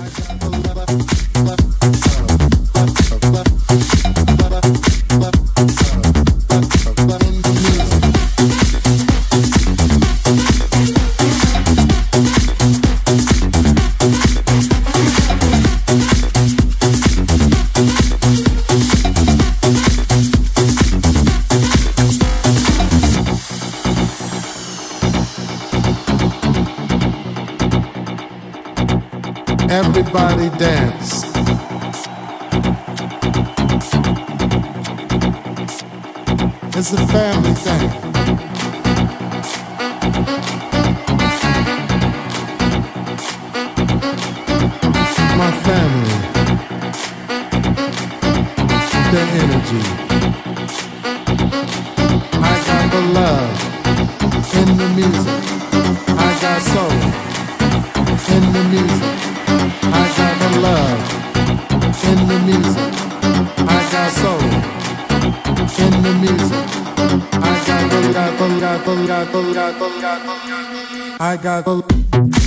Everybody dance. It's a family thing. My family, their energy. I got the love in the music. I got soul in the music. I got the love in the music. I got soul in the music. I got the I got the